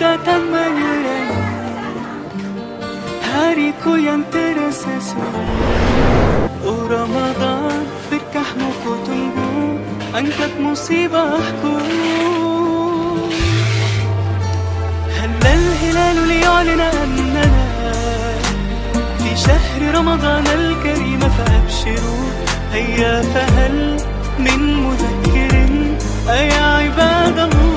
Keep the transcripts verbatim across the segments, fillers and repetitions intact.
datang menyerangi hariku yang terasa suram. Oh Ramadan, berkahmu ku tunggu, angkat musibahku. هل الهلال ليعلن أننا في شهر رمضان الكريم فأبشروا هيا. فهل من مذكر أيا عباد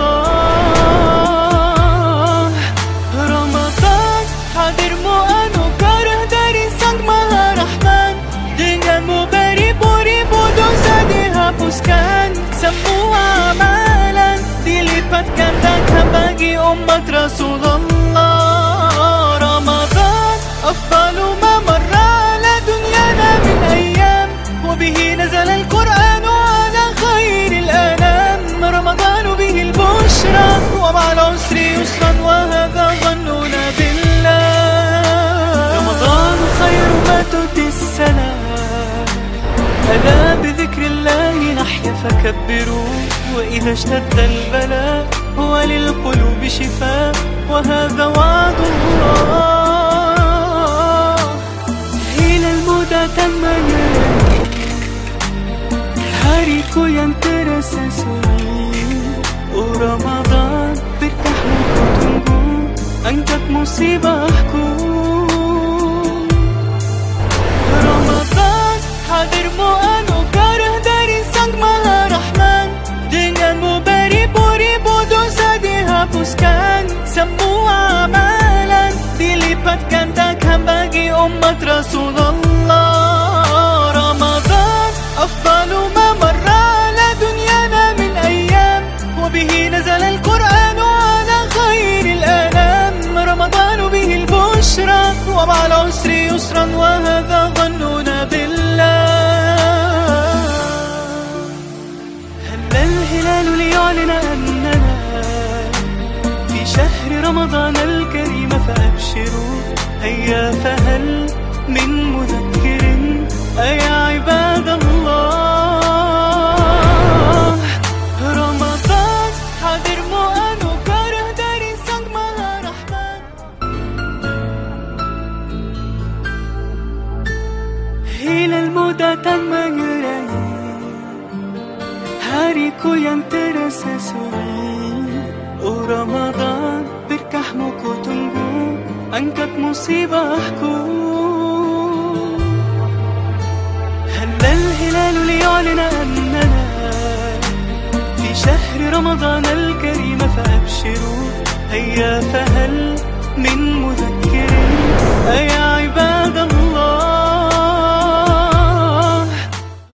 الله؟ Ramadan hadir mu'anu karah dari Sang Maha Rahman. Denganmu beribu-ribu dosa dihapuskan, semua amalan dilipat gandakan bagi umat Rasulullah. Ramadan afdalu ma marra ala dunyana min ayyam, wa bihi nazala al-Qur'an ala khairil anam. Ramadan bihi al-bushra wa ma'al usri yusran wa hadha dhannuna billah. Ramadan khayru ma tu'ti as-salam, ألا بذكر الله نحيا فكبروا. وإذا اشتد البلاء هو للقلوب شفاء وهذا وعد الله. إلى المدى تمنى hariku yang terasa suram. Oh Ramadan, berkahmu ku tunggu, angkat musibahku. Ramadan hadir mu'anu karah dari Sang Maha Rahman. Denganmu beribu-ribu dosa dihapuskan, semua amalan dilipat gandakan bagi umat Rasulullah. Ramadan afdalu ma marra ala dunyana min ayyam, wa bihi nazala al-Qur'an ala khairil anam. Ramadan bihi al-bushra wa ma'al usri yusran wa hadha dhannuna billah. الهلال ليعلن أننا في شهر رمضان الكريم فأبشروا هيا. فهل من مذكر أيا عباد الله؟ رمضان حاضر مؤن كاره داري Sang Maha Rahman. Hilal muda tak mengurangi hariku yang terasa suram. Oh Ramadan, berkahmu ku tunggu, angkat musibahku. هل الهلال ليعلن أننا في شهر رمضان الكريم فأبشروا هيا. فهل